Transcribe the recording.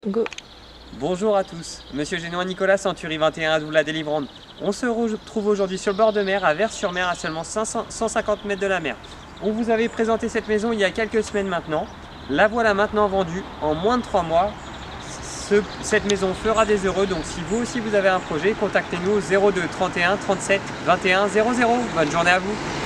Go. Bonjour à tous, Monsieur Génois Nicolas, Century 21 à la délivrante. On se retrouve aujourd'hui sur le bord de mer, à Vers-sur-Mer, à seulement 150 mètres de la mer. On vous avait présenté cette maison il y a quelques semaines maintenant. La voilà maintenant vendue en moins de 3 mois. Cette maison fera des heureux, donc si vous aussi vous avez un projet, contactez-nous au 02 31 37 21 00. Bonne journée à vous.